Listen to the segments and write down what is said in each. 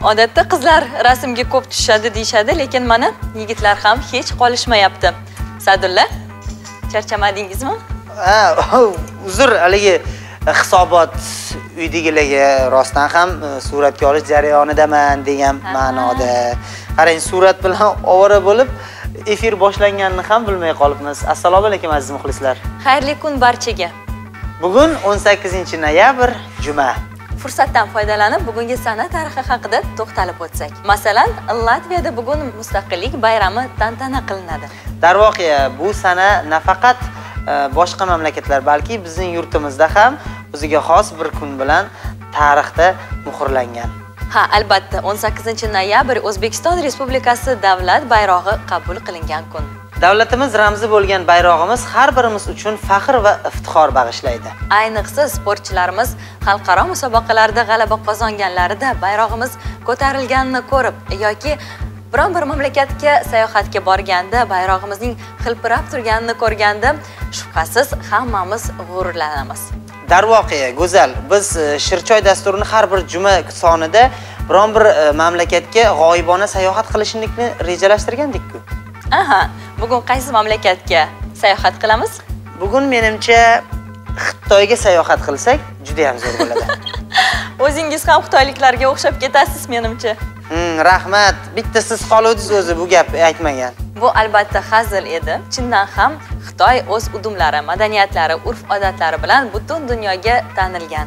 Odatda qizlar rasmga ko'p tushadi deyshadi, lekin mana yigitlar ham hech qolishmayapti. Sadulla, charchamadingizmi? Uzr, haligi hisobot uydagilarga rostdan ham suratga olish jarayonidaman degan ma'noda. Qarang, surat bilan ovora bo'lib, efir boshlanganini ham bilmay qolibmiz. Assalomu alaykum aziz muxlislar. Xayrli kun barchaga. Bugun 18-noyabr, juma. Fursatdan foydalanib bugungi san'at tarixi haqida to'xtalib o'tsak. Masalan, Latviyada bugun mustaqillik bayrami tantana qilinadi. Darvoqe, bu sana nafaqat boshqa mamlakatlar, balki bizning yurtimizda ham o'ziga xos bir kun bilan tarixda muhrlangan. Ha, albatta, 18-noyabr O'zbekiston Respublikasi davlat bayrog'i qabul qilingan kun. Davlatimiz ramzi bo'lgan bayrog'imiz har birimiz uchun faxr va iftixor bag'ishlaydi. Ayniqsa sportchilarimiz xalqaro musobaqalarda g'alaba qozonganlarida bayrog'imiz ko'tarilganini ko'rib yoki biron bir mamlakatga sayohatga borganda bayrog'imizning hilpirab turganini ko'rganda shubhasiz hammamiz g'ururlanamiz. Darvoqe, go'zal, biz Shirchoy dasturini har bir juma sonida biron bir mamlakatga g'oyibona sayohat qilishni rejalashtirgandik-ku. Aha, bugun qaysi mamlakatga sayohat qilamiz? Bugun menimcha Xitoyga sayohat qilsak juda ham zo'r bo'ladi. O'zingiz ham xitoyliklarga o'xshab ketasiz menimcha. Rahmat. Bitta siz qoluvdingiz o'zi bu gap aytmagan. Bu albatta hazil edi. Chindan ham Xitoy o'z udumlari, madaniyatlari, urf-odatlari bilan butun dunyoga tanilgan.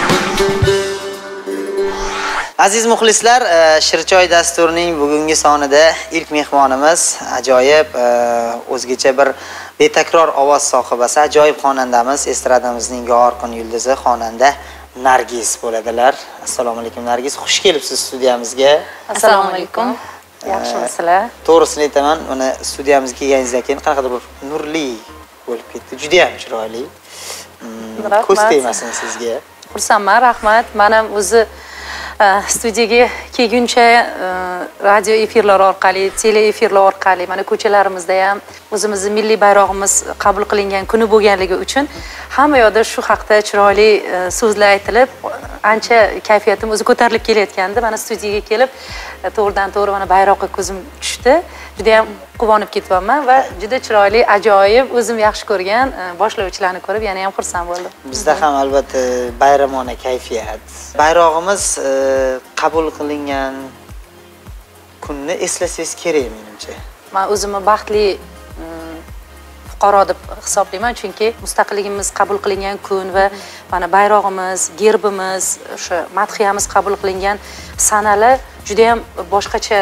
Aziz muxlislar, Shirchoy dasturining bugungi sonida ilk mehmonimiz ajoyib, o'zgacha bir betakror ovoz sohibasi, ajoyib xonandamiz, estradamizning yorqin yulduzi xonanda Nargiz bo'ladilar. Assalomu alaykum Nargiz, xush kelibsiz studiyamizga. Assalomu alaykum. Yaxshimisizlar? To'g'risini aytaman, mana studiyamizga kelganingizdan keyin qanaqadir bir nurli bo'lib ketdi. Juda ham chiroyli. Ko'z tegmasin sizga. Xursandman, rahmat. Men ham o'zi studiyaga kelguncha radio efirlar orqali, tele efirlar orqali mana ko'chalarimizda ham o'zimizning milliy bayrog'imiz qabul qilingan kuni bo'lganligi uchun hamma yoqda shu haqda chiroyli so'zlar aytilib, ancha kayfiyatim o'zi ko'tarilib kelayotgandi. Mana studiyaga kelib, to'g'ridan-to'g'ri mana bayroqqa ko'zim tushdi. Juda ham quvonib ketyapman va juda chiroyli, ajoyib, o'zim yaxshi ko'rgan boshlovchilarni ko'rib yana ham xursand bo'ldim. Bizda ham albatta bayramona kayfiyat. Bayrog'imiz qabul qilingan kunni eslasangiz kerak menimcha. Men o'zimni baxtli fuqaro deb hisoblayman, chunki mustaqilligimiz qabul qilingan kun va mana bayrog'imiz, gerbimiz, o'sha madhiyamiz qabul qilingan sanalar juda ham boshqacha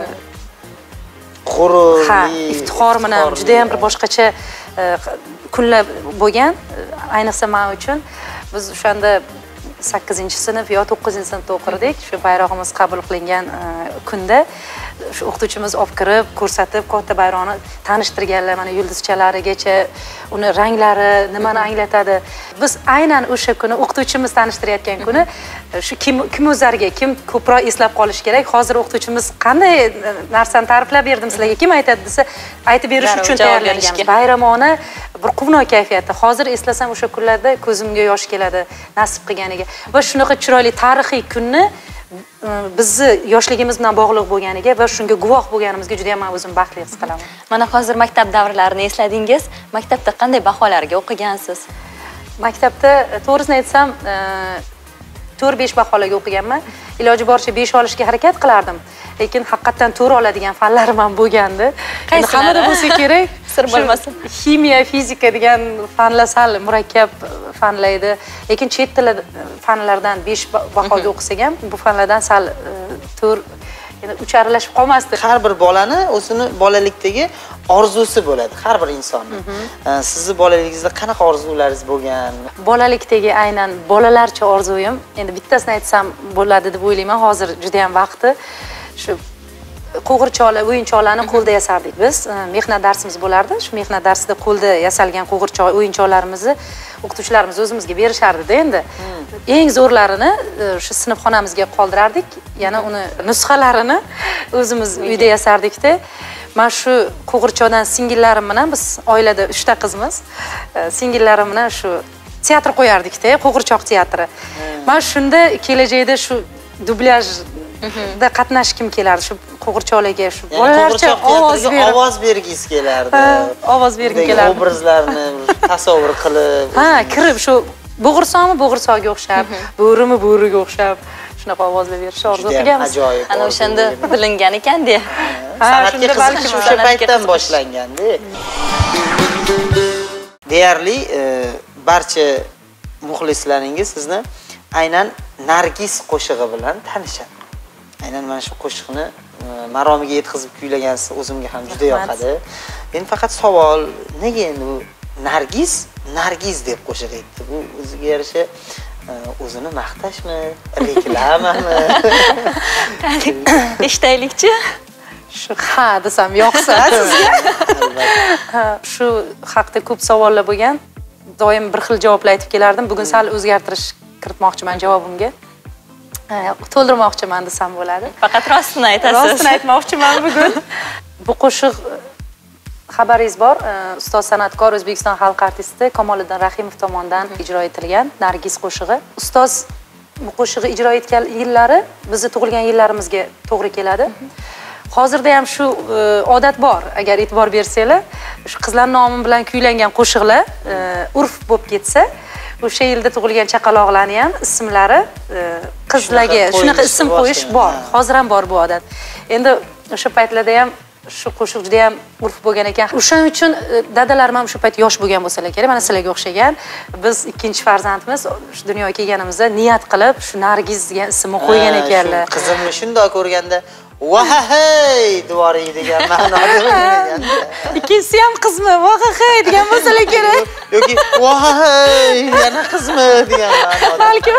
g'ururli, iftixor bilan juda ham bir boshqacha kunlar bo'lgan. Ayniqsa men uchun biz o'shanda 8-sinf yo 9-sinfda o'qirdik. Shu bayrog'imiz qabul qilingan kunda shu o'qituvchimiz olib kirib, ko'rsatib, katta bayroqni tanishtirganlar, mana yulduzchalarigacha, uni ranglari nimani anglatadi. Biz aynan o'sha kuni o'qituvchimiz tanishtirayotgan kuni shu kim o'zlariga kim ko'proq eslab qolish kerak. Hozir o'qituvchimiz qanday narsani ta'riflab berdim sizlarga, kim aytadi desa, aytib berish uchun tayyorlanganmiz. Bayramona bir quvnoq kayfiyatda. Hozir eslasam o'sha kunlarda ko'zimga yosh keladi, nasib qilganiga. Va shunaqa chiroyli tarixiy kunni bizni yoshligimiz bilan bog'liq bo'lganiga va shunga guvoh bo'lganimizga juda ham men o'zim baxtli his qilaman. Mana hozir maktab davrlarini esladingiz. Maktabda qanday baholarga o'qigansiz? Maktabda to'g'risini aytsam 4-5 baholarga o'qiganman. Iloji boricha 5 olishga harakat qilardim. Lekin haqiqatan 4 oladigan fanlarim ham bo'lgandi. Endi hammada bo'lsa kerak, sir bo'lmasin. Ximiya, fizika degan fanlar sal murakkab fanlar edi. Lekin chet tili fanlardan 5 bahoga o'qisak ham, bu fanlardan sal 4 yana ucharalashib qolmasdi. Har bir bolani o'zini bolalikdagi orzusi bo'ladi, har bir insonning. Sizni bolaligingizda qanaqa orzularingiz bo'lgan? Bolalikdagi aynan bolalarcha orzuyim, endi bittasini aytsam bo'ladi deb o'ylayman. Hozir juda ham vaqti. Shu qo'g'irchoqlar, o'yinchoqlarni qo'lda yasardik biz. Mehnat darsimiz bo'lardi. Shu mehnat darsida qo'lda yasalgan qo'g'irchoq o'yinchoqlarimizni o'qituvchilarimiz o'zimizga berishardi-da endi. Eng zo'rlarini shu sinfxonamizga qoldirardik. Yana uni nusxalarini o'zimiz uyda yasardik-da. Men shu qo'g'irchoqdan singillarim bilan biz oilada 3 ta qizmiz. Singillarim bilan shu teatr qo'yardik-da, qo'g'irchoq teatri. Men shunda kelajakda shu dublyaj da qatnashgim kelardi shu qo'g'irchoqlarga shu bolalarcha ovoz bergis kelardi. Ovoz bergim kelardi. Obrazlarni tasavvur qilib. Ha, kirib shu bo'g'irsoqmi bo'g'irsoqga o'xshab, bo'rimi bo'riga o'xshab shunaqa ovozlar berishni orzu qilganmiz. Ajoyib. Ana o'shanda bilingan ekan-da. San'atga qiziqish o'sha paytdan boshlanganda. Deyarli barcha muxlislaringiz sizni aynan Nargis qo'shig'i bilan tanishadi. Aynan mana shu qo'shiqni maromiga yetkazib kuylagansiz, o'zimga ham juda yoqadi. Endi faqat savol, nega endi bu Nargis deb qo'shiq aytdi? Bu o'ziga yarasha o'zini maqtashmi, reklamami? Eshitaylikchi. Shu ha desam yoqsa sizga. Shu haqda ko'p savollar bo'lgan. Doim bir xil javoblar aytib kelardim. Bugun sal o'zgartirish kiritmoqchiman javobimga. To'ldirmoqchiman desam bo'ladi. Faqat rostini aytasiz. Rostini aytmoqchiman bugun. Bu qo'shiq xabaringiz bor, ustoz san'atkor O'zbekiston xalq artisti Kamoliddin Rahimov tomonidan ijro etilgan Nargis qo'shig'i. Ustoz bu qo'shig'i ijro etgan yillari bizni tug'ilgan yillarimizga to'g'ri keladi. Hozirda ham shu odat bor, agar e'tibor bersanglar, shu qizlar nomi bilan kuylangan qo'shiqlar urf bo'lib ketsa, o'sha yilda tug'ilgan chaqaloqlarni ham ismlari qizlarga shunaqa ism qo'yish bor. Hozir ham bor bu odat. Endi o'sha paytlarda ham shu qo'shiq juda ham urf bo'lgan ekan. O'shaning uchun dadalarim ham shu payt yosh bo'lgan bo'lsalar kerak, mana sizlarga o'xshagan. Biz ikkinchi farzandimiz shu dunyoga kelganimizda niyat qilib shu Nargiz degan ismni qo'ygan ekanlar. Qizimni shunday ko'rganda "Vahey" dvoring degan ma'noda bo'lgan. Ikkinchisi ham qizmi? "Vahey" degan bo'lsalar kerak. Yoki "Vahey" yana qizmi degan ma'noda. Balkim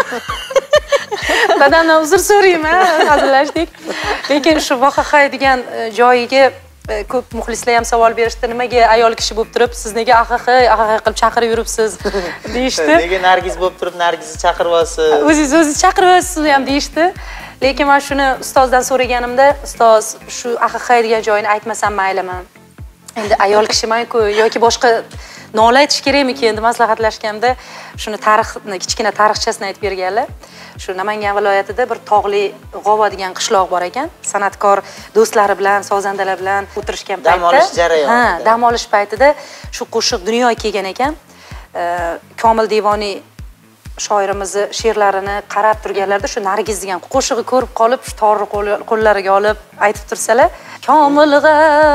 dadamdan uzr so'rayman, hazillashdik. Lekin shu "Vahey" degan joyiga ko'p muxlislar ham savol berishdi, nimaga ayol kishi bo'lib turib siz nega ahaqay qilib chaqirib yuribsiz deyishdi. Nega Nargiz bo'lib turib Nargizni chaqirib olsiz? O'zingiz chaqirib olsiz ham deyishdi. Lekin men shuni ustozdan so'raganimda, ustoz shu ahaqay degan joyini aytmasam maylimi? Endi ayol kishiman-ku yoki boshqa nola aytish kerakmi deb maslahatlashganda, shuni tarixni, kichkina tarixchasini aytib berganlar. Shu Namangan viloyatida bir tog'li G'ova degan qishloq bor ekan. San'atkor do'stlari bilan, sozandalar bilan o'tirishgan paytda, dam olish jarayonida, dam olish paytida shu qo'shiq dunyoga kelgan ekan. Komil Devoniy shoirimizni she'rlarini qarab turganlarda shu Nargiz degan qo'shig'i ko'rib qolib, shu torni qo'llariga olib aytib tursalar, "Komilg'a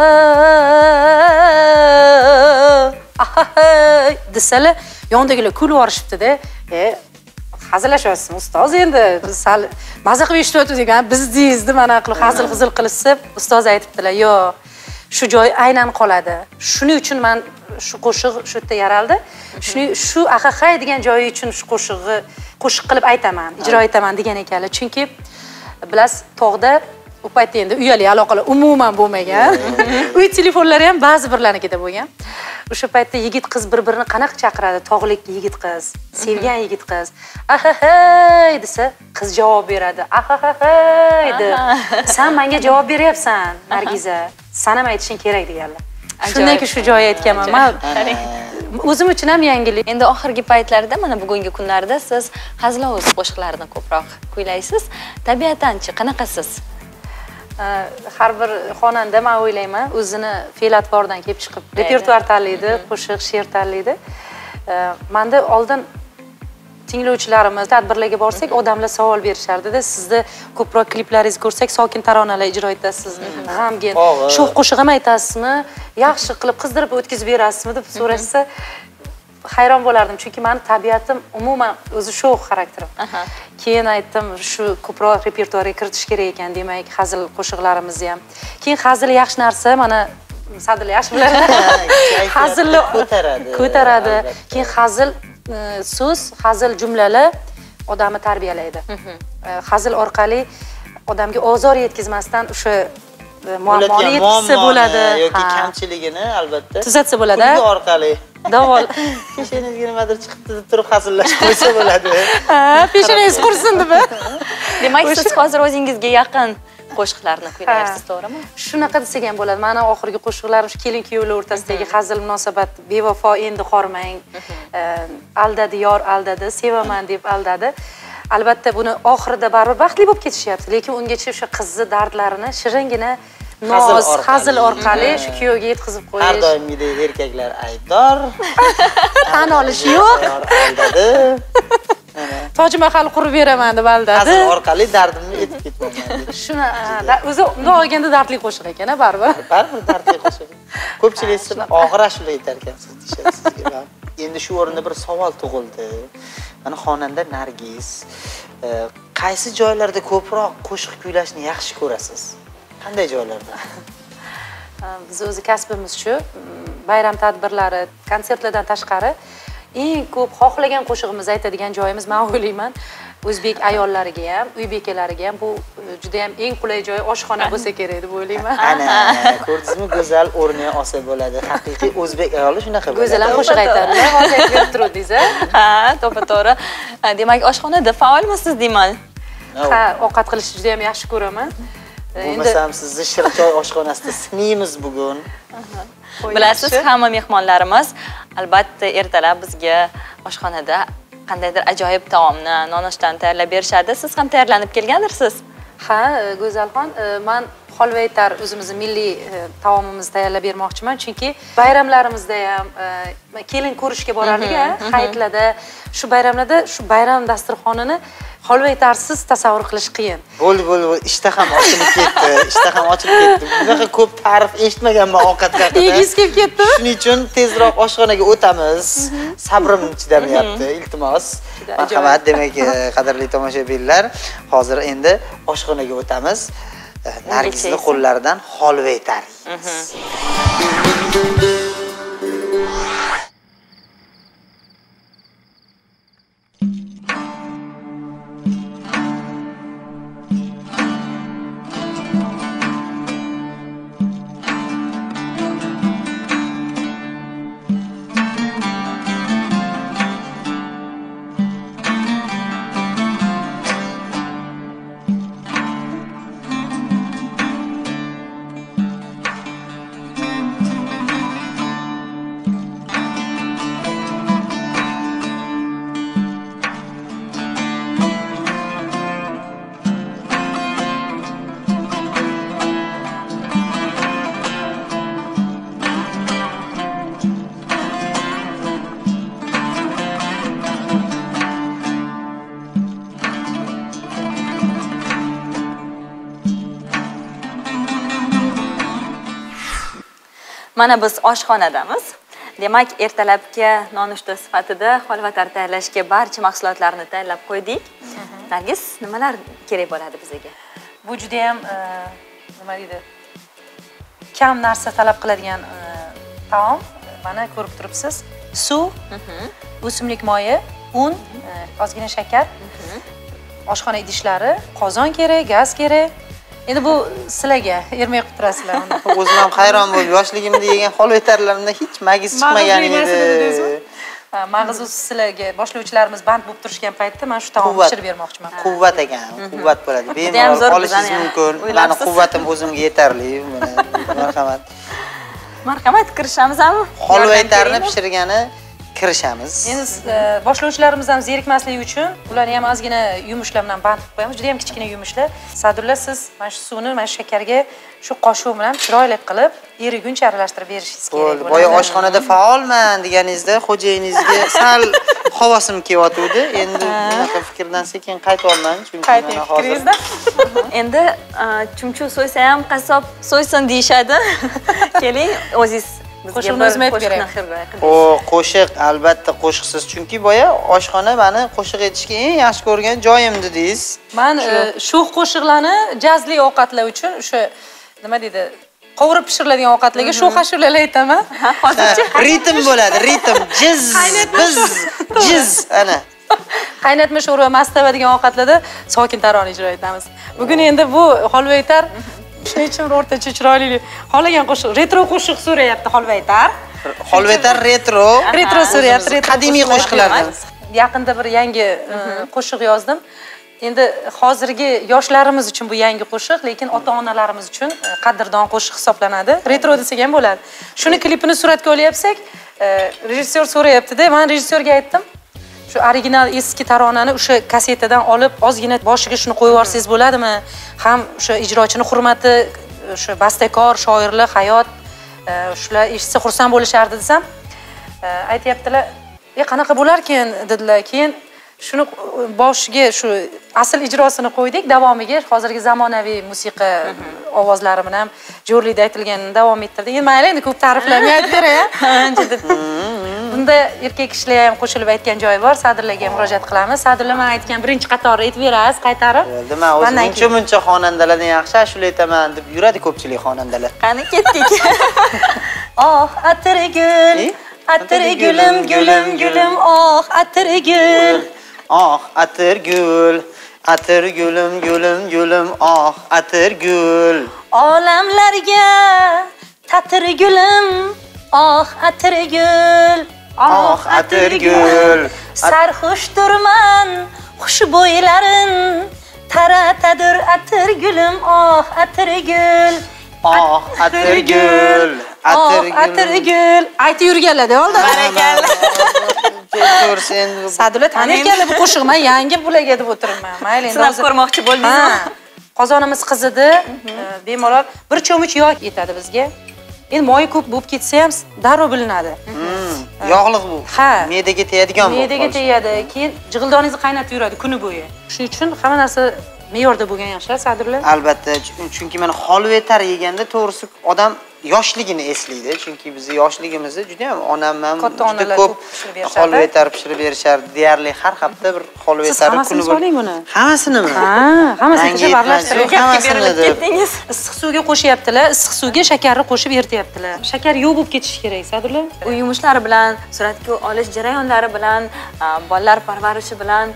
ahey" desalar, yondagilar kulib yorishibdi-da. Hazillashyapsizmi ustoz, endi biz sal maza qilib eshityapmiz, biz deyizdi, mana qilib hazil-hizil qilishib, ustoz aytibdilar, "Yo'q, shu joy aynan qoladi. Shuning uchun men shu qo'shiq shu yerda yaraldi. Shu ahaqay degan joyi uchun shu qo'shiq qilib aytaman, ijro etaman" degan ekanlar. Chunki bilasiz, tog'da u paytda endi uyali aloqalar umuman bo'lmagan. Uy telefonlari ham ba'zi birlarnikida bo'lgan. O'sha paytda yigit qiz bir-birini qanaqa chaqiradi? Tog'lik yigit qiz, sevgan yigit qiz. "Ahaqay" desa, qiz javob beradi. "Ahaqay" deb. "Sen menga javob beryapsan, Nargiza. Sen ham aytishing kerak" deganlar. Shundan keyin shu joyga aytganman. Men o'zim uchun ham yangilik. Endi oxirgi paytlarda, mana bugungi kunlarda siz hazilavoz qo'shiqlarini ko'proq kuylaysiz. Tabiatanchi qanaqasiz? Har bir xonanda men o'ylayman, o'zini fe'l-atvoridan kelib chiqib repertuar tanlaydi, qo'shiq, she'r tanlaydi. Menda oldin tinglovchilarimiz tadbirlarga borsak, odamlar savol berishardi-da, sizni ko'proq kliplaringizni ko'rsak, sokin taronalar ijro etasiz, g'amgin, sho'x qo'shiq ham aytasizmi, yaxshi qilib qizdirib o'tkazib berasizmi deb so'rashsa, hayron bo'lardim, chunki meni tabiatim umuman o'zi sho'x xarakterim. Keyin aytdim, shu ko'proq repertuarga kiritish kerak ekan, demak, hazil qo'shiqlarimizni ham. Keyin hazil yaxshi narsa, mana Sadil yaxshi biladi. Hazilni ko'taradi. Keyin hazil so'z, hazil jumlalar odamni tarbiyalaydi. Hazil orqali odamga ozor yetkazmasdan o'sha muammoni yetkazsa bo'ladi yoki kamchiligini albatta tuzatsa bo'ladi. Kulgi orqali davol peshonangizga nimadir chiqibdi deb turib hazillashib qo'ysa bo'ladi. Peshonangiz qursin deb. Demak, siz hozir o'zingizga yaqin qo'shiqlarni kuylayapsiz, to'g'rimi? Shunaqa desak ham bo'ladi. Mana oxirgi qo'shiqlarim shu kelin-kuyovlar o'rtasidagi hazil munosabat, bevafo endi xormang, aldadi yor aldadi, sevaman deb aldadi. albatta buni oxirida baribir baxtli bo'lib ketishyapti, lekin ungacha o'sha qizni dardlarini shiringina noz, hazil orqali shu kuyovga yetkazib qo'yish. Har doimgidek erkaklar aybdor. Tan olish yo'q. Aldadi. Toj Mahal qurib beraman deb aldadi. Hazil orqali dardimni aytib ketmayman. Shuni o'zi bundoq olganda dardli qo'shiq ekan, baribir. Baribir dardli qo'shiq. Ko'pchilik sizni og'ir ashula aytar ekansiz deyishadi. Endi shu o'rinda bir savol tug'ildi. Mana xonanda Nargiz, qaysi joylarda ko'proq qo'shiq kuylashni yaxshi ko'rasiz? Qanday joylarda? Biz o'zi kasbimiz shu, bayram tadbirlari, konsertlardan tashqari eng ko'p xohlagan qo'shig'imizni aytadigan joyimiz, men o'ylayman, o'zbek ayollariga ham, uy bekalariga ham bu juda ham eng qulay joy oshxona bo'lsa kerak deb o'ylayman. Ana, ko'rdingizmi, go'zal o'rniga olsa bo'ladi. Haqiqiy o'zbek ayoli shunaqa bo'ladi. Go'zal ham qo'shiq aytadilar, hozir aytib turibdingiz, Ha, to'g'ri. Demak, oshxonada faolmisiz deyman. Ha, ovqat qilishni juda ham yaxshi ko'raman. Bo'lmasam sizni Shirchoy oshxonasida siniymiz bugun. Bilasiz, hamma mehmonlarimiz albatta ertalab bizga oshxonada qandaydir ajoyib taomni, nonushtan tayyorlab berishadi. Siz ham tayyorlanib kelgandirsiz? Ha, Go'zalxon, men holvaytar o'zimizning milliy taomimizni tayyorlab bermoqchiman, chunki bayramlarimizda ham kelin ko'rishga borardik, hayitlarda, shu bayramlarda shu bayram dasturxonini holvaytarsiz tasavvur qilish qiyin. Bo'ldi, ishtaham ochilib ketdi. Ishtaham ochilib ketdi. Bunaqa ko'p ta'rif eshitmaganman ovqatga haqida. Yegingiz kelib ketdimi? Shuning uchun tezroq oshxonaga o'tamiz. Sabrim chidamayapti, iltimos. Marhamat, demak, qadrli tomoshabinlar, hozir endi oshxonaga o'tamiz. Nargizning qo'llaridan holvaytar. Mana biz oshxonadamiz. Demak, ertalabki nonushta sifatida holvatar tayyorlashga barcha mahsulotlarni tayyorlab qo'ydik. Nargiz, nimalar kerak bo'ladi bizga? Bu juda ham nima deydi? Kam narsa talab qiladigan taom. Mana ko'rib turibsiz. Suv, o'simlik moyi, un, ozgina shakar, oshxona idishlari, qozon kerak, gaz kerak. Endi bu sizlarga ermay qilib turasizlar. O'zim ham hayron bo'lib, yoshligimda yegan holvaytarlarimda hech magiz chiqmagan edi. Mag'iz sizlarga boshlovchilarimiz band bo'lib turishgan paytda men shu taomni pishirib bermoqchiman. Quvvat ekan, quvvat bo'ladi. Bemalol olishingiz mumkin. Meni quvvatim o'zimga yetarli. Marhamat. Marhamat, kirishamizmi? Holvaytarni pishirgani kirishamiz. Endi boshlovchilarimiz ham zerikmasligi uchun ularni ham ozgina yumushlar bilan band qilib qo'yamiz. Juda ham kichkina yumushlar. Sadulla, siz mana shu suvni, mana shu shakarga shu qoshiq bilan chiroyli qilib eriguncha aralashtirib berishingiz kerak bo'ladi. Boya oshxonada faolman deganingizda xo'jayinizga sal havosim kelyotdi. Endi bunaqa fikrdan sekin qaytib olman, chunki mana hozir endi chumchuq so'ysa ham qassob so'ysin deyshadi. Keling, o'zingiz qo'shiqni o'zim aytib beray. Qo'shiq, albatta qo'shiqsiz, chunki boya oshxona meni qo'shiq aytishga eng yaxshi ko'rgan joyim dedingiz. Men sho'x qo'shiqlarni jazli ovqatlar uchun o'sha nima deydi, qovurib pishiriladigan ovqatlarga sho'x ashulalar aytaman. Hozircha ritm bo'ladi, ritm, jiz, biz, jiz, ana. Qaynatma sho'rva, mastava degan ovqatlarda sokin tarona ijro etamiz. Bugun endi bu holvaytar shuning uchun o'rtacha chiroyli xohlagan qo'shiq, retro qo'shiq so'rayapti holvaytar. Holvaytar retro so'rayapti, qadimiy qo'shiqlardan. Yaqinda bir yangi qo'shiq yozdim. Endi hozirgi yoshlarimiz uchun bu yangi qo'shiq, lekin ota-onalarimiz uchun qadrdon qo'shiq hisoblanadi. Retro desak ham bo'ladi. Shuni klipini suratga olyapsak, rejissyor so'rayapti-da, men rejissyorga aytdim. shu original eski taronani o'sha kasetadan olib ozgina boshiga shuni qo'yib yuborsangiz bo'ladimi? Ham o'sha ijrochini hurmati, o'sha bastakor, shoirlar, hayot shular eshitsa xursand bo'lishardi desam, aytayaptilar, qanaqa bo'larkan dedilar. Keyin shuni boshiga shu asl ijrosini qo'ydik, davomiga hozirgi zamonaviy musiqa ovozlari bilan jo'rlikda aytilganini davom ettirdik. Endi mayli, endi ko'p ta'riflamay aytib beray. Bunda erkak kishilar ham qo'shilib aytgan joyi bor. Sadrlarga murojaat qilamiz. Sadrlar men aytgan birinchi qatorni aytib berasiz, qaytarib. Bo'ldi, men o'zim muncha xonandalardan yaxshi ashula aytaman deb yuradi ko'pchilik xonandalar. Qani ketdik. Oh, atirgul, atirgulim, gulim, gulim, oh, atirgul. Oh, atirgul, atirgulim, gulim, gulim, oh, atirgul. Olamlarga tatirgulim, oh, atirgul. Oh, atirgul. Sarxushdirman, xushbo'ylarin taratadir atirgulim, oh, atirgul. Oh, atirgul. Atirgul. Aytib yurganlar-da, oldin. Barakalla. Ko'rsin. Sadullah tanirkanlar bu qo'shiq, men yangi bularga deb o'tiribman. Mayli, endi sinab ko'rmoqchi bo'ldingizmi? Qozonimiz qizidi, bemalol bir cho'mich yog' yetadi bizga. Endi moyi ko'p bo'lib ketsa ham darrov bilinadi. Yog'liq bu. Ha. Me'daga tegadigan bu. Me'daga tegadi. Keyin jig'ildoningizni qaynatib yuradi kuni bo'yi. Shuning uchun hamma narsa me'yorda bo'lgan yaxshi, Sadullah. Albatta, chunki mana holvetar yeganda to'g'risi odam yoshligini eslaydi. Chunki bizni yoshligimizda juda ham onam ham juda ko'p holvetar pishirib berishardi. Deyarli har hafta bir holvetar kuni bo'lar. Hammasinimi? Ha, hammasini qo'shib aralashtirib ketdingiz. Issiq suvga qo'shyaptilar, issiq suvga shakarni qo'shib erityaptilar. Shakar yo'q bo'lib ketishi kerak, Sadullah. U yumushlari bilan, suratga olish jarayonlari bilan, bolalar parvarishi bilan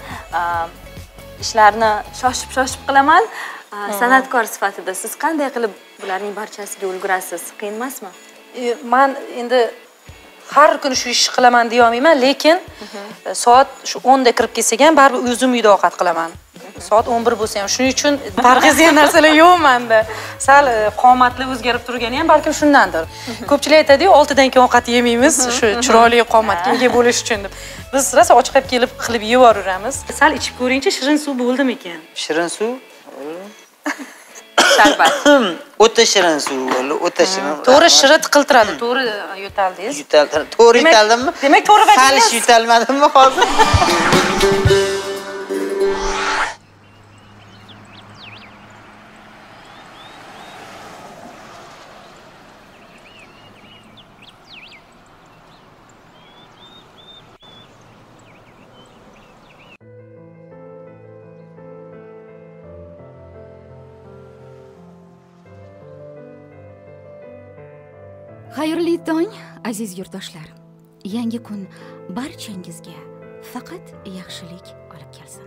ishlarni shoshib qilaman. San'atkor sifatida siz qanday qilib bularning barchasiga ulgurasiz? Qiyin emasmi? Men endi har kuni shu ishni qilaman deya olmayman, lekin soat shu 10 da kirib kelsak ham baribir o'zim uyda ovqat qilaman. Soat 11 bo'lsa ham shuning uchun parhezga narsalar yo'q menda. Sal qomatli o'zgarib turgani ham balkim shundandir. Ko'pchilik aytadi-ku, 6 dan keyin ovqat yemaymiz, shu chiroyli qomatga ega bo'lish uchun deb. Biz rosa ochqab kelib qilib yevoramiz. Sal ichib ko'ringchi, shirin suv bo'ldimi ekan? Shirin suv? Sharbat. O'ta shirin suv bo'ldi, o'ta shirin. To'g'ri shirit qiltiradi, to'g'ri yutaldingiz. To'g'ri yutaldimmi? Demak, to'g'ri bajardingiz. Hali yutalmadimmi hozir? Xayrli tong, aziz yurtdoshlar. Yangi kun barchangizga faqat yaxshilik olib kelsin.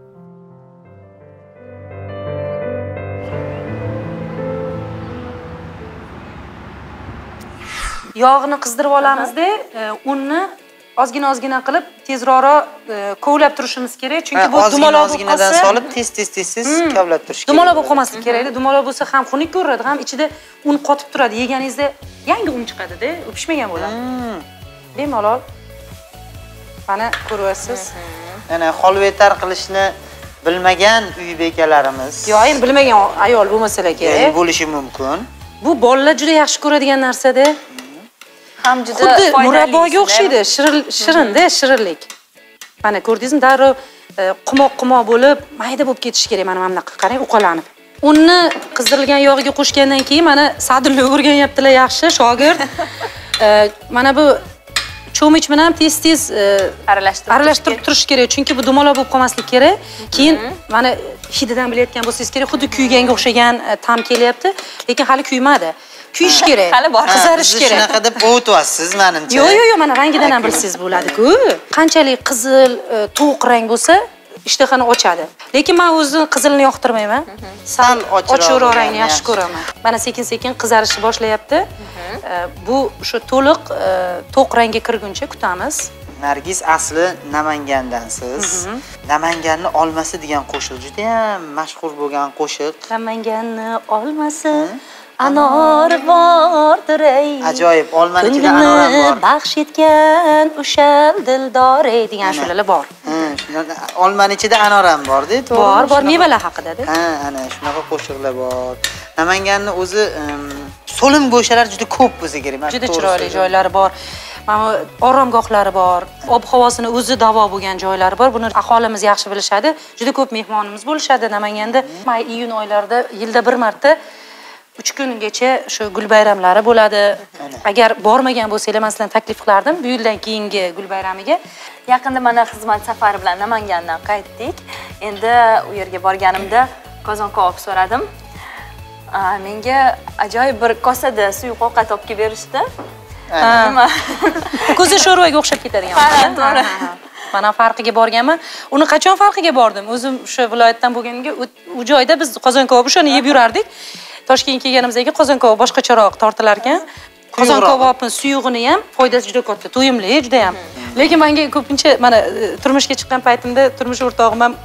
Yog'ni qizdirib olamizda, unni ozgina qilib tezroq kovlab turishimiz kerak, chunki bu dumaloq bo'lib qolsa, ozginadan solib tez kavlab turish kerak. Dumaloq bo'lib qolmaslik kerak. Dumaloq bo'lsa ham xunuk ko'radi, ham ichida un qotib turadi. Yeganingizda yangi un chiqadi-da, u pishmagan bo'ladi. Bemalol. Mana ko'ryapsiz. Yana holvetar qilishni bilmagan uy bekalarimiz. Yo'q, endi bilmagan ayol bo'lmasalar kerak. Bo'lishi mumkin. Bu bolalar juda yaxshi ko'radigan narsa-da. Ham juda xuddi foydali. murabboga o'xshaydi, shirin-da, shirinlik. Mana ko'rdingizmi, darrov qumoq bo'lib, mayda bo'lib ketishi kerak. Mana bunaqa qarang, uqalanib. Unni qizdirilgan yog'iga qo'shgandan keyin mana Sadullah o'rganyaptilar yaxshi, shogird. Mana bu cho'mich bilan tez aralashtirib turish kerak, chunki bu dumaloq bo'lib qolmaslik kerak. Keyin mana hididan bilayotgan bo'lsangiz kerak, xuddi kuyganga o'xshagan ta'm kelyapti, lekin hali kuymadi. Kuyish kerak. Hali bor, qizarish kerak. Siz shunaqa deb o'tyapsiz, menimcha. Yo'q, mana rangidan ham bilsangiz bo'ladi-ku. Qanchalik qizil, to'q rang bo'lsa, ishtahani ochadi. Lekin men o'zim qizilni yoqtirmayman. Sal ochroq rangni yaxshi ko'raman. Mana sekin-sekin qizarishni boshlayapti. Bu shu to'liq to'q rangga kirguncha kutamiz. Nargiz asli Namangandansiz. Namanganni olmasi degan qo'shiq juda ham mashhur bo'lgan qo'shiq. Namanganni olmasi anor bordir ey. Ajoyib, olmani ichida anor bor. Baxsh etgan o'sha dildor ey degan ashulalar bor. olmani ichida anor ham bor-da, to'g'rimi? Bor, mevalar haqida-da. Ha, ana shunaqa qo'shiqlar bor. Namanganning o'zi so'lim go'shalar juda ko'p o'zi kerak. Juda chiroyli joylari bor. Mana oromgohlari bor. Ob-havosini o'zi davo bo'lgan joylari bor. Buni aholimiz yaxshi bilishadi. Juda ko'p mehmonimiz bo'lishadi Namanganda. May-iyun oylarida yilda bir marta 3 kungacha shu gul bayramlari bo'ladi. Agar bormagan bo'lsanglar, men sizlarni taklif qilardim bu yildan keyingi gul bayramiga. Yaqinda mana xizmat safari bilan Namangandan qaytdik. Endi u yerga borganimda qozon kabob so'radim. Menga ajoyib bir kosada suyuq ovqat olib kelib berishdi. Nima? Ko'zi sho'rvaga o'xshab ketadigan. To'g'ri. Mana farqiga borganman. Uni qachon farqiga bordim? O'zim o'sha viloyatdan bo'lganimga u joyda biz qozon kabob o'shani yeb yurardik. Toshkentga kelganimizdan keyin qozon kabob boshqacharoq tortilar ekan. Qozon kabobning suyug'ini ham foydasi juda katta, to'yimli juda ham. Lekin menga ko'pincha mana turmushga chiqqan paytimda turmush o'rtog'im ham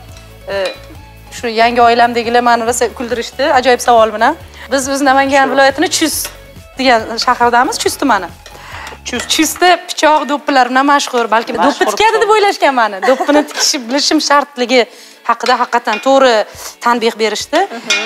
shu yangi oilamdagilar meni rosa kuldirishdi, ajoyib savol bilan. Biz Namangan viloyatining Chust degan shahardamiz, Chust tumani. Chustda pichoq do'ppilar bilan mashhur, balki do'ppi tikadi deb o'ylashgan meni. Do'ppini tikishni bilishim shartligi haqida haqiqatan to'g'ri tanbeh berishdi.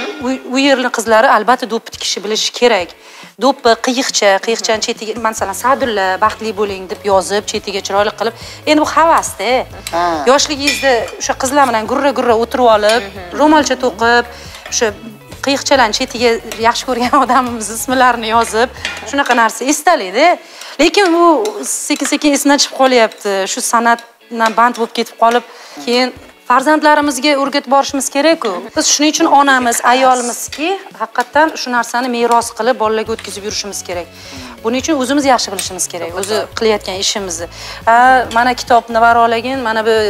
U yerning qizlari albatta do'ppi tikishni bilishi kerak. Do'ppi qiyiqchani chetiga masalan Sadulla baxtli bo'ling deb yozib, chetiga chiroyli qilib. Endi bu havasda. Yoshligingizda o'sha qizlar bilan gurra o'tirib olib, ro'molcha to'qib, o'sha qiyiqchalarning chetiga yaxshi ko'rgan odamimiz ismlarini yozib, shunaqa narsa esdalikda. Lekin bu sekin-sekin esdan chiqib qolyapti. Shu san'atdan band bo'lib ketib qolib, keyin farzandlarimizga o'rgatib borishimiz kerak-ku. Biz shuning uchun onamiz, ayolimizki, haqiqatan shu narsani meros qilib bolalarga o'tkazib yurishimiz kerak. Buning uchun o'zimiz yaxshi bilishimiz kerak, o'zi qilayotgan ishimizni. Mana kitobni varolagin, mana bu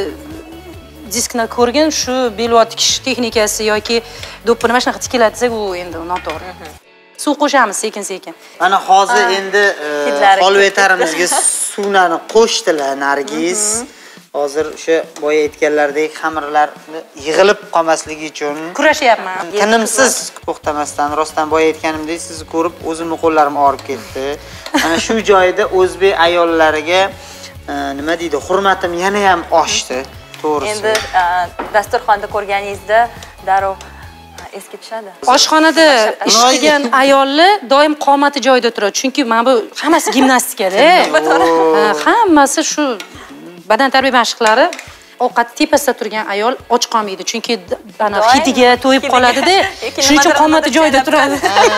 diskni ko'rgin, shu belvo tikish texnikasi yoki do'ppini mana shunaqa tikiladi desak, u endi noto'g'ri. Suv qo'shamiz sekin-sekin. Mana hozir endi holvetarimizga suvni qo'shdilar Nargiz. Hozir o'sha boya aytganlaridek xamirlarni yig'ilib qolmasligi uchun kurashyapman. Tinimsiz to'xtamasdan, rostdan boya aytganimdek sizni ko'rib o'zimni qo'llarim og'rib ketdi. Mana shu joyda o'zbek ayollariga nima deydi, hurmatim yana ham oshdi. To'g'risi. Endi dasturxonda ko'rganingizda darrov esga tushadi. Oshxonada ishlaydigan ayollar doim qomati joyida turadi. Chunki mana bu hammasi gimnastikada. Hammasi shu badan tarbiya mashqlari. Ovqat tepasida turgan ayol och qolmaydi. Chunki ana hidiga to'yib qoladi-da. Shuning uchun qomati joyida turadi.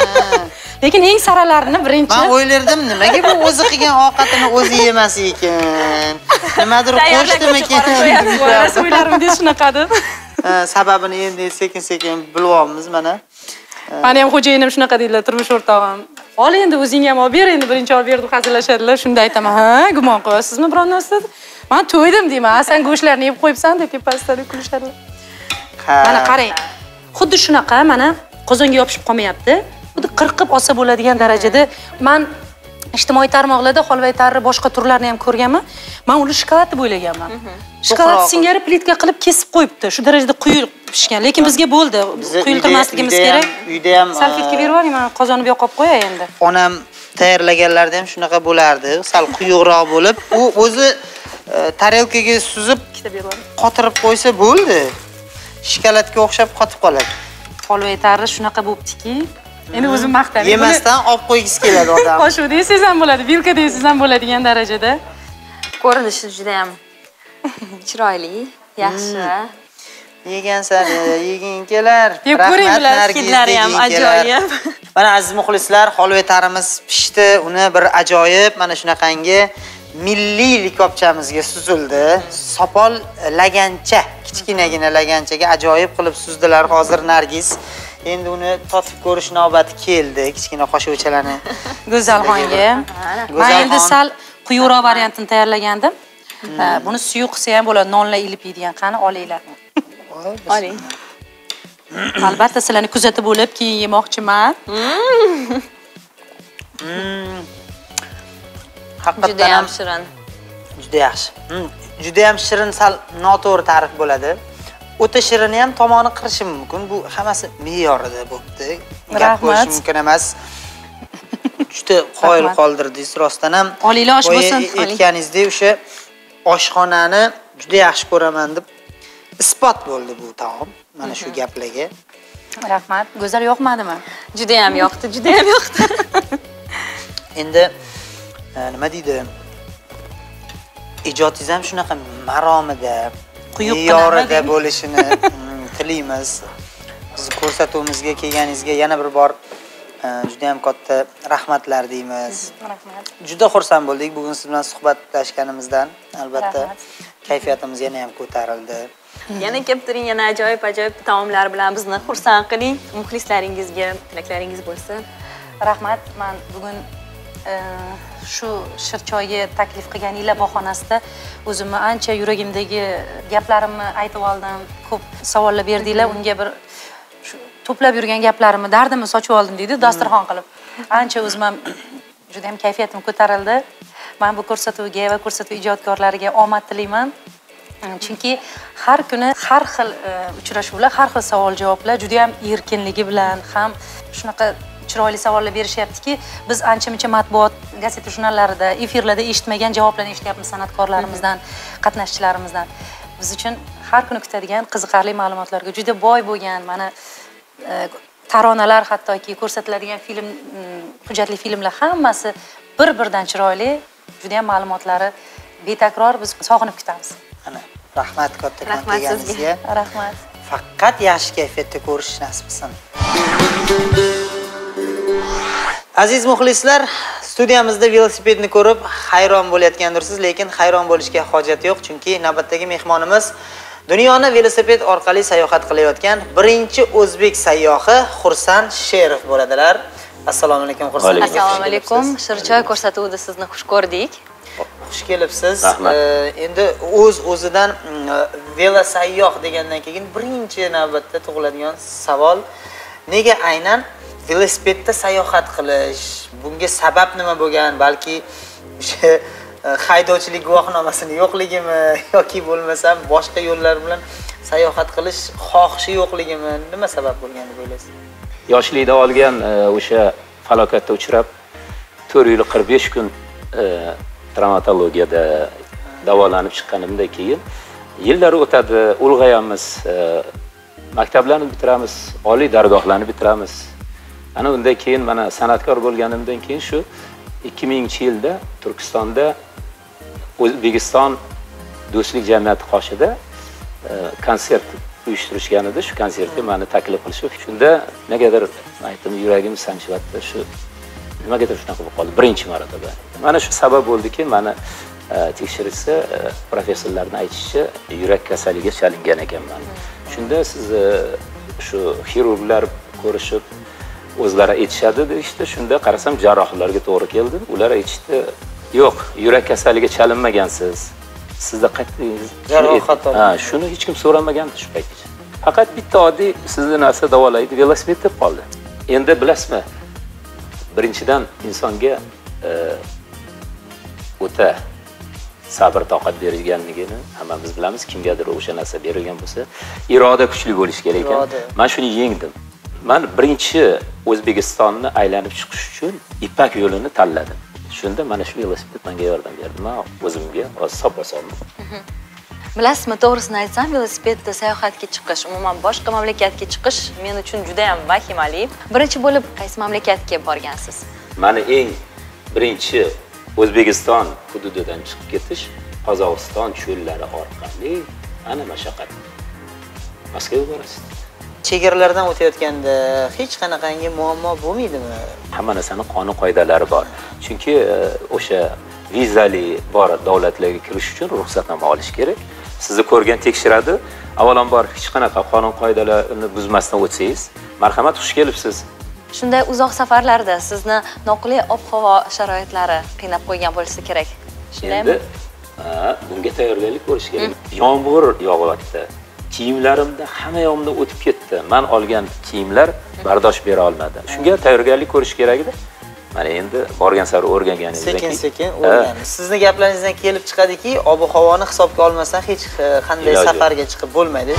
Lekin eng saralarini birinchi men o'ylardim, nimaga bu o'zi qilgan ovqatini o'zi yemas ekan? Nimadir qo'shdimikan? O'ylarimda shunaqadir. Sababini endi sekin-sekin bilyapmiz mana. Meni ham xo'jayinim shunaqa deydilar, turmush o'rtog'im. Ol endi o'zing ham olib ber, endi birinchi olib ber deb hazillashadilar. Shunda aytaman, "Ha, gumon qilyapsizmi biron narsa?" Men to'ydim deyman, "Sen go'shtlarni yeb qo'yibsan" deb tepasidan kulishadilar. Mana qarang. Xuddi shunaqa mana qozonga yopishib qolmayapti. Xuddi qirqib olsa bo'ladigan darajada. Men ijtimoiy tarmoqlarda holvaytarni boshqa turlarini ham ko'rganman. Men uni shokolad deb o'ylaganman. Shokolad singari plitka qilib kesib qo'yibdi. Shu darajada quyilib pishgan. Lekin bizga bo'ldi. Quyiltirmasligimiz kerak. Uyda ham salfetga berib yuboring, men qozonni bu yoqqa qo'yib qo'yay endi. Onam tayyorlaganlarda ham shunaqa bo'lardi. Sal quyuqroq bo'lib, u o'zi tarelkaga suzib qotirib qo'ysa bo'ldi. Shokoladga o'xshab qotib qoladi. Holvaytarni shunaqa bo'libdiki, endi o'zim maqtamayman. Yemasdan olib qo'ygisi keladi odam. Oshu desangiz ham bo'ladi, vilka desangiz ham bo'ladigan darajada. Ko'rinishi juda ham chiroyli, yaxshi. Yegansan, yeging kelar. Rahmat, hidlari ham ajoyib. Mana aziz muxlislar, holvaytarimiz pishdi. Uni bir ajoyib mana shunaqangi milliy likopchamizga suzildi. Sopol lagancha, kichkinagina laganchaga ajoyib qilib suzdilar hozir Nargiz. Endi uni totib ko'rish navbati keldi, kichkina qo'shuvchalarni. Go'zalxonga. Men endi sal quyuqroq variantini tayyorlagandim. Buni suyuq qilsa ham bo'ladi, nonla ilib yeydigan. Qani olinglar. Oling. Albatta sizlarni kuzatib bo'lib keyin yemoqchiman. Juda ham shirin. Juda yaxshi. Juda ham shirin, sal noto'g'ri ta'rif bo'ladi. O'ta shirini ham tomoni qirishi mumkin. Bu hammasi me'yorida bo'pti. Gap bo'lishi mumkin emas. Juda qoyil qoldirdingiz rostdan ham. Olinglar osh bo'lsin. Aytganingizdek o'sha oshxonani juda yaxshi ko'raman deb isbot bo'ldi bu taom mana shu gaplarga. Rahmat. Go'zal yoqmadimi? Juda ham yoqdi, juda ham yoqdi. Endi nima deydi? Ijodingiz ham shunaqa maromida, me'yorida bo'lishini tilaymiz. Biz ko'rsatuvimizga kelganingizga yana bir bor juda ham katta rahmatlar deymiz. Rahmat. Juda xursand bo'ldik bugun siz bilan suhbatlashganimizdan. Albatta kayfiyatimiz yana ham ko'tarildi. Yana kelib turing, yana ajoyib taomlar bilan bizni xursand qiling. Muxlislaringizga tilaklaringiz bo'lsa. Rahmat. Men bugun shu shirchoyga taklif qilganinglar bahonasida o'zimni ancha yuragimdagi gaplarimni aytib oldim. Ko'p savollar berdinglar, unga bir to'plab yurgan gaplarimni, dardimni sochib oldim deydi dasturxon qilib. Ancha o'zim ham juda ham kayfiyatim ko'tarildi. Men bu ko'rsatuvga va ko'rsatuv ijodkorlariga omad tilayman. Chunki har kuni har xil uchrashuvlar, har xil savol-javoblar juda ham erkinligi bilan ham shunaqa chiroyli savollar berishyaptiki, biz ancha-muncha matbuot, gazeta jurnallarida, efirlarda eshitmagan javoblarni eshityapmiz san'atkorlarimizdan, qatnashchilarimizdan. Biz uchun har kuni kutadigan qiziqarli ma'lumotlarga juda boy bo'lgan mana taronalar, hattoki ko'rsatiladigan film, hujjatli filmlar hammasi bir-biridan chiroyli, juda ham ma'lumotlari betakror, biz sog'inib kutamiz. Ana, rahmat kattakon Rahmat deganingizga. Rahmat. Faqat yaxshi kayfiyatda ko'rish nasib qilsin. Aziz muxlislar, studiyamizda velosipedni ko'rib hayron bo'layotgandirsiz, lekin hayron bo'lishga hojat yo'q, chunki navbatdagi mehmonimiz dunyoni velosiped orqali sayohat qilayotgan birinchi o'zbek sayyohi Xursand Sherov bo'ladilar. Assalomu alaykum Xursand. Assalomu alaykum. Shirchoy ko'rsatuvida sizni xush ko'rdik. Xush kelibsiz. Endi o'zidan velosayyoh degandan keyin birinchi navbatda tug'iladigan savol, nega aynan velosipedda sayohat qilish? Bunga sabab nima bo'lgan? Balki o'sha haydovchilik guvohnomasini yo'qligimi yoki bo'lmasam boshqa yo'llar bilan sayohat qilish xohishi yo'qligimi? Nima sabab bo'lgan deb o'ylaysiz? Yoshlikda olgan o'sha falokatga uchrab 445 kun travmatologiyada davolanib chiqqanimdan keyin yillar o'tadi, ulg'ayamiz, maktablarni bitiramiz, oliy dargohlarni bitiramiz. Ana undan keyin mana san'atkor bo'lganimdan keyin shu 2000-yilda Turkistonda O'zbekiston Do'stlik jamiyati qoshida konsert uyushtirishgan edi. Shu konsertga meni taklif qilishib, shunda negadir aytdim, yuragim sanchyapti. Shu nimagadir shunaqa bo'lib qoldi birinchi marotaba. Mana shu sabab bo'ldiki, meni tekshirishsa, professorlarning aytishicha yurak kasaliga chalingan ekanman. Shunda siz shu xirurglar ko'rishib o'zlari aytishadi deyishdi. Shunda qarasam jarrohlarga to'g'ri keldi. Ular aytishdi, yo'q, yurak kasaliga chalinmagansiz. Sizda qat'iy jarohat oldi. Shuni hech kim so'ramagandi shu paytgacha. Faqat bitta oddiy sizni narsa davolaydi, velosiped deb qoldi. Endi bilasizmi? Birinchidan insonga o'ta sabr toqat berilganligini hammamiz bilamiz. Kimgadir o'sha narsa berilgan bo'lsa, iroda kuchli bo'lish kerak ekan. Men shuni yengdim. Men birinchi O'zbekistonni aylanib chiqish uchun Ipak yo'lini tanladim. Shunda mana shu velosiped menga yordam berdi. Men o'zimga oson. Bilasizmi, to'g'risini aytsam, velosipedda sayohatga chiqish, umuman boshqa mamlakatga chiqish men uchun juda ham vahimali. Birinchi bo'lib qaysi mamlakatga borgansiz? Meni eng birinchi O'zbekiston hududidan chiqib ketish Qozog'iston cho'llari orqali ana mashaqqat. Moskvaga borasiz. Chegaralardan o'tayotganda hech qanaqangi muammo bo'lmaydimi? Hamma narsaning qonun qoidalari bor. Chunki o'sha vizali bor davlatlarga kirish uchun ruxsatnoma olish kerak. Sizni ko'rgan tekshiradi. Avvalambor hech qanaqa qonun qoidalarni buzmasdan o'tsangiz, marhamat, xush kelibsiz. Shunday uzoq safarlarda sizni noqulay ob-havo sharoitlari qiynab qo'ygan bo'lsa kerak. Shundaymi? Bunga tayyorgarlik ko'rish kerak. Yomg'ir yog'yapti. Kiyimlarimda hamma yoqimda o'tib ketdi. Men olgan kiyimlar bardosh bera olmadi. Shunga tayyorgarlik ko'rish kerak edi. Mana endi borgan sari o'rganganingizdan keyin sekin o'rganamiz. Sizni gaplaringizdan kelib chiqadiki, ob-havoni hisobga olmasdan hech qanday safarga chiqib bo'lmaydi.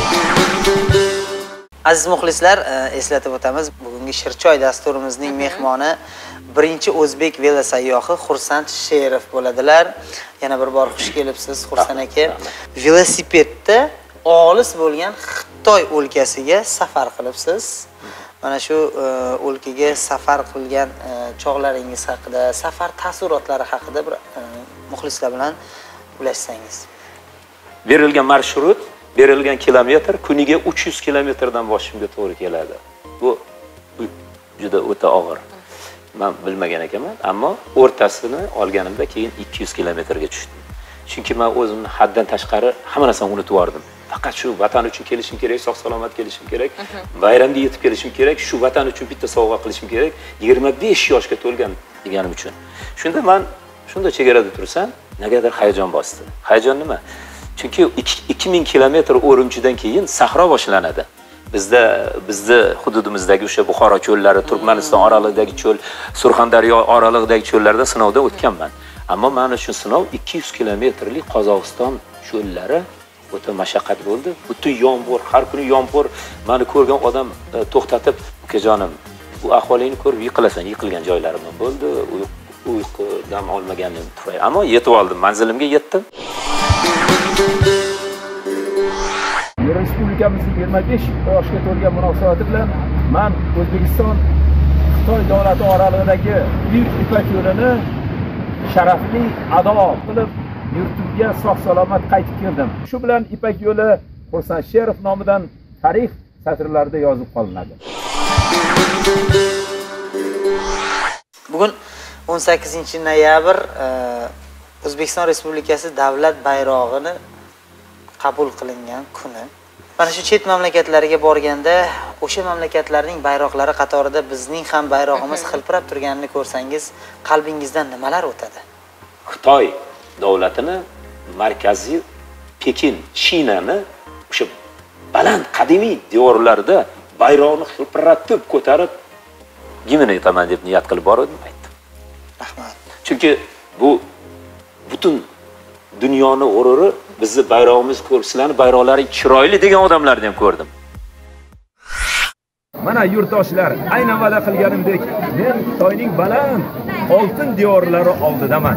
Aziz muxlislar, eslatib o'tamiz, bugungi Shirchoy dasturimizning mehmoni birinchi o'zbek velosayyohi Xursand Sherov bo'ladilar. Yana bir bor xush kelibsiz Xursand aka. Velosipedda olis bo'lgan Xitoy o'lkasiga safar qilibsiz. Mana shu o'lkaga safar qilgan chog'laringiz haqida, safar taassurotlari haqida bir muxlislar bilan ulashsangiz. Berilgan marshrut, berilgan kilometr kuniga 300 kilometrdan boshimga to'g'ri keladi. Bu juda o'ta og'ir. Men bilmagan ekanman, ammo o'rtasini olganimda keyin 200 kilometrga tushdim. Chunki men o'zimni haddan tashqari hamma narsani unutib yordim. Faqat shu vatan uchun kelishim kerak, sog' salomat kelishim kerak, bayramga yetib kelishim kerak, shu vatan uchun bitta sovg'a qilishim kerak, 25 yoshga to'lgan deganim uchun. Shunda men shunda chegarada tursam, negadir hayajon bosdi. Hayajon nima? Chunki 2000 kilometr Urumchidan keyin sahro boshlanadi. Bizda hududimizdagi o'sha Buxoro cho'llari, Turkmaniston oralig'idagi cho'l, Surxondaryo oralig'idagi cho'llarda sinovdan o'tganman. Ammo men uchun sinov 200 kilometrlik Qozog'iston cho'llari o'ta mashaqqat bo'ldi. Butun yomg'ir, har kuni yomg'ir, meni ko'rgan odam to'xtatib, "Ukajonim, bu ahvolingni ko'rib yiqilasan." Yiqilgan joylarim bo'ldi. Uyqu dam olmaganim tufayli. Ammo yetib oldim, manzilimga yetdim. Respublikamizning 25 yoshga to'lgan munosabati bilan men O'zbekiston Xitoy davlati oralig'idagi Buyuk Ipak yo'lini sharafli ado qilib, yurtimga sog'-salomat qaytib keldim. Shu bilan Ipak yo'li Xursand Sherov nomidan tarix satrlarida yozib qolinadi. Bugun 18-noyabr O'zbekiston Respublikasi davlat bayrog'ini qabul qilingan kuni. Mana shu chet mamlakatlarga borganda, o'sha mamlakatlarning bayroqlari qatorida bizning ham bayrog'imiz xilpirab turganini ko'rsangiz, qalbingizdan nimalar o'tadi? Xitoy davlatini markaziy Pekin, Shinani o'sha baland qadimiy devorlarida bayroqni xilpiratib ko'tarib gimn aytaman deb niyat qilib bordim, aytdim. Rahmat. Chunki bu butun dunyoni g'ururi bizni bayrog'imiz ko'rib, sizlarning bayroqlaring chiroyli degan odamlarni ham ko'rdim. Mana yurtdoshlar, aynan va'da qilganimdek, men Xitoyning baland oltin devorlari oldidaman.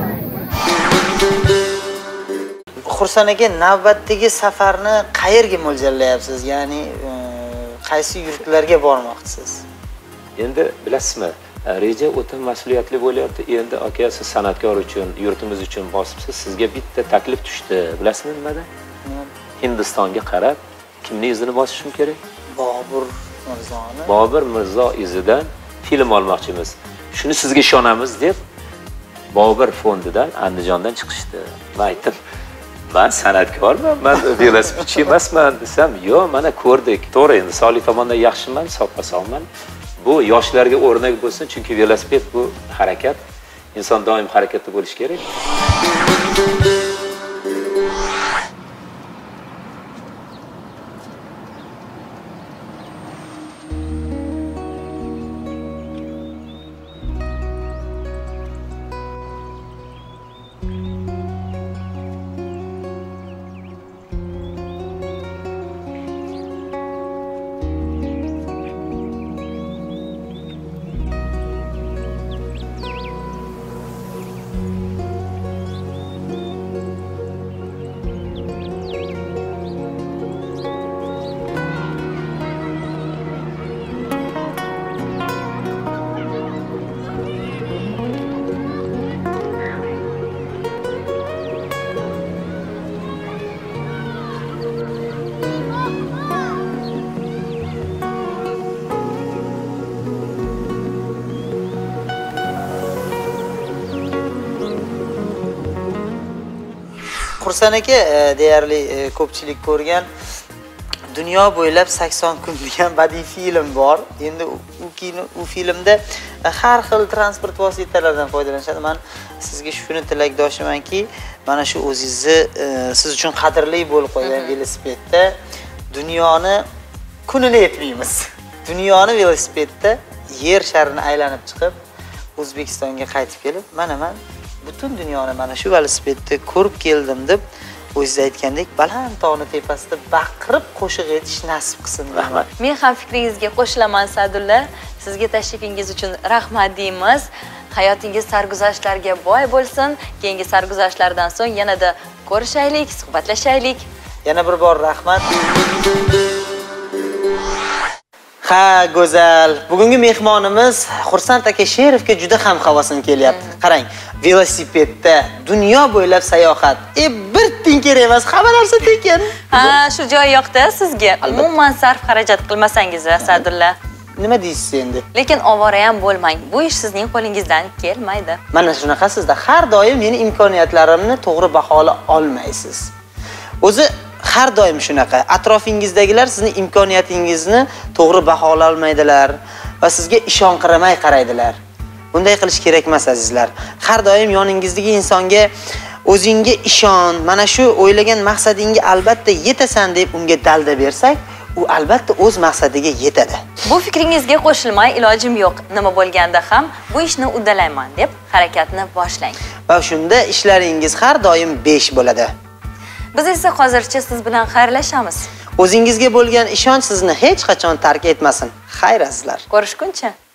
Xursand aka, navbatdagi safarni qayerga mo'ljallayapsiz? Ya'ni qaysi yurtlarga bormoqchisiz? Endi bilasizmi, reja o'ta mas'uliyatli bo'lyapti. Endi aka, siz san'atkor uchun, yurtimiz uchun bosibsiz. Sizga bitta taklif tushdi. Bilasizmi nimada? Hindistonga qarab, kimning izini bosishim kerak? Bobur mirzoni. Bobur Mirzo izidan film olmoqchimiz. Shuni sizga ishonamiz deb Bobur fondidan Andijondan chiqishdi. Men aytdim, "Men san'atkorman, men velosipedchi emasman" desam, "Yo'q, mana ko'rdik. To'g'ri, endi sog'lik tomondan yaxshiman, soppa-sog'man. Bu yoshlarga o'rnak bo'lsin, chunki velosiped bu harakat. Inson doim harakatda bo'lishi kerak." Xursand aka, deyarli ko'pchilik ko'rgan Dunyo bo'ylab 80 kun degan badiiy film bor. Endi u filmda har xil transport vositalaridan foydalanishadi. Men sizga shuni tilakdoshimanki, mana shu o'zingizni siz uchun qadrli bo'lib qo'ygan velosipedda dunyoni kunini etmaymiz. Dunyoni velosipedda yer sharini aylanib chiqib, O'zbekistonga qaytib kelib, mana men butun dunyoni mana shu velosipedda ko'rib keldim deb o'zingiz aytgandek baland tog'ning tepasida baqirib qo'shiq aytish nasib qilsin. Rahmat. Men ham fikringizga qo'shilaman Sadulla. Sizga tashrifingiz uchun rahmat deymiz. Hayotingiz sarguzashtlarga boy bo'lsin. Keyingi sarguzashtlardan so'ng yanada ko'rishaylik, suhbatlashaylik. Yana bir bor rahmat. Ha, go'zal. Bugungi mehmonimiz Xursand aka Sherovga juda ham havasim kelyapti. Qarang, velosipedda dunyo bo'ylab sayohat. Bir tiyin kerak emas, hamma narsa tekin. Ha, shu joy yoqda sizga. Umuman sarf xarajat qilmasangiz, Asadulla. Nima deysiz endi? Lekin ovora ham bo'lmang. Bu ish sizning qo'lingizdan kelmaydi. Mana shunaqasizda har doim meni imkoniyatlarimni to'g'ri bahola olmaysiz. O'zi har doim shunaqa. Atrofingizdagilar sizning imkoniyatingizni to'g'ri bahola olmaydilar va sizga ishonqiramay qaraydilar. Bunday qilish kerak emas, azizlar. Har doim yoningizdagi insonga o'zingga ishon, mana shu o'ylagan maqsadingga albatta yetasan deb unga dalda bersak, u albatta o'z maqsadiga yetadi. Bu fikringizga qo'shilmay ilojim yo'q. Nima bo'lganda ham bu ishni uddalayman deb harakatni boshlang. Va shunda ishlaringiz har doim 5 bo'ladi. Biz esa hozircha siz bilan xayrlashamiz. O'zingizga bo'lgan ishonch sizni hech qachon tark etmasin. Xayr azizlar. Ko'rishguncha.